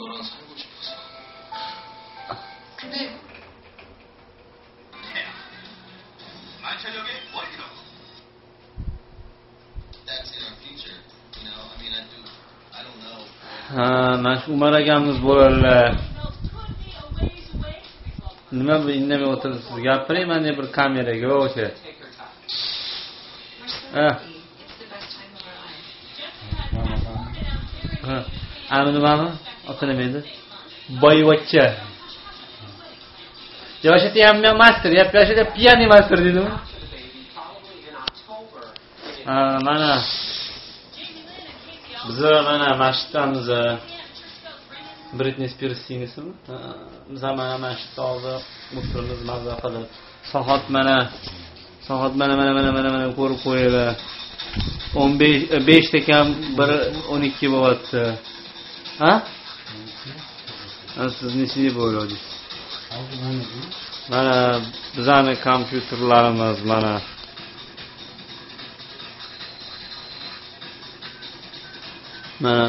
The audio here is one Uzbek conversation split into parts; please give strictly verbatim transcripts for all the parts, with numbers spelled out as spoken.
너랑 살고 싶어서. 근데 만철역의 월드컵. That's in our future, you know. I mean, I do. I don't know. Ha, mana shu Umar akamiz bo'ladilar. Nima bu indamay o'tiribsiz? Gapiring, mana bir kameraga o'sha. Ha. Ha. Ana nimami? Oti nima edi? Boyvachcha. Yoshida ham master, yap yoshida piyani master deydimi? Ha, mana biz mana masjidamiz Britney Spears singlisi-mi? Biz mana masjidda oldi o'tirimiz mazza qilib. Soat mana soat mana mana mana mana mana ko'rib qo'yinglar. o'n besh besh ta kam bir o'n ikki bo'lyapti. Ha? Siz nechini bo'yladingiz? Mana bizning kompyuterlarimiz mana. Mana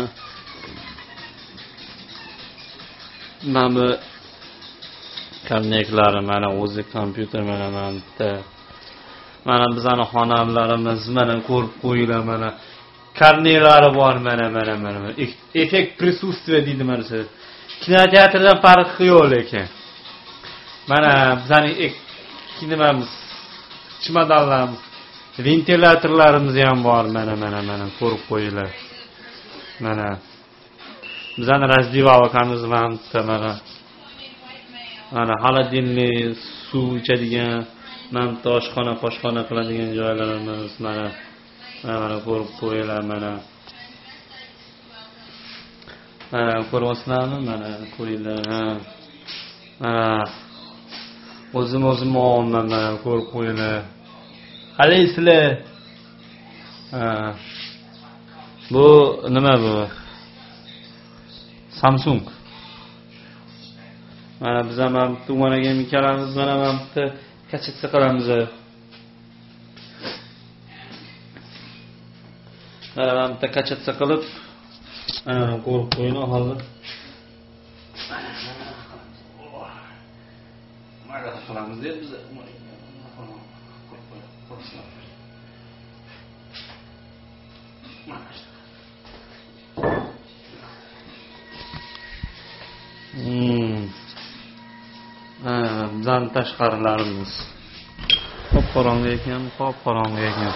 mana bu karneklari mana o'zi kompyuter mana mana mana bizning xonamlarimiz mana ko'rib qo'yinglar mana karnelari bor mana mana mana effekt присутствия deydi mana shu kinoteatrdan farqi yo'q lekin mana bizning kinomamiz chimodanlarimiz ventilyatorlarimiz ham bor mana mana mana ko'rib qo'yinglar mana bizning раздевалкamiz ham mana mana холодильный suv ichadigan mana toshxona qoshxona qiladigan joylarimiz mana mana ko'rib qo'yinglar mana mana ko'ryapsizlarmi mana qo'yinglar mana o'zim o'zim olman mana ko'rib qo'yinglar qalaysizlar bu nima bu Samsung mana biz ham tumonaga kelamiz mana ham bitta kachetsa qilamiz mana bitta kachetsa qilib ana ko'rib qo'yinglar hozir mana qilamiz deb biz Hmm. Ana bizning tashqarilarimiz. Qop-qorong'i ekan, qop-qorong'i ekan.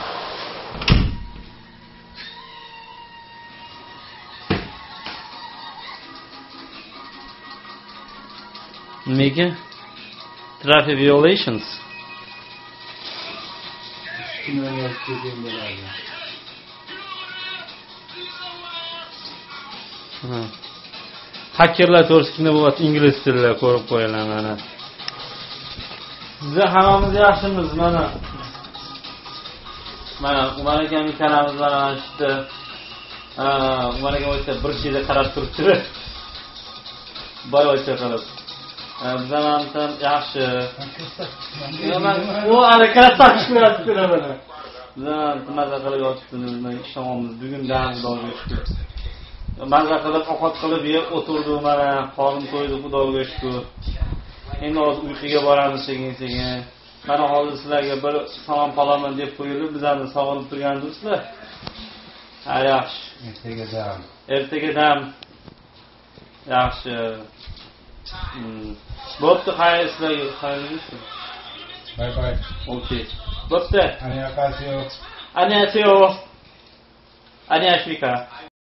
Nega? Traffic violations. Ha. Hakkerlar to'g'risida bo'lyapti ingliz tilida ko'rib qo'yinglar mana. Biz hammamiz yaxshimiz mana. Mana Umar akamning kanalimiz mana shu Umar akam o'sha bir chiyda qarab turibdi. Boyvachcha qilib. Biz ham yaxshi. U ana krasavчик chiqyapti mana. Biz ham maza qilib yotibmiz, ishonamiz bugundan xudoga shukr. Maza qilib ovqat qilib yeb o'tirdik mana, qorin to'ydi xudoga shukr. Endi hozir uyquga boramiz sekin-sekin. Mana hozir sizlarga bir salom qolaman deb qo'yilib, bizlarni sog'inib turgandingizlar. Ha, yaxshi. Ertaga dam. Ertaga dam. Yaxshi. Bo'pti, xayr sizlarga, xayrlisi. Bay bay. Okey. Bo'pti. Annyeonghaseyo. Annyeonghaseyo. Annyeonghaseyo.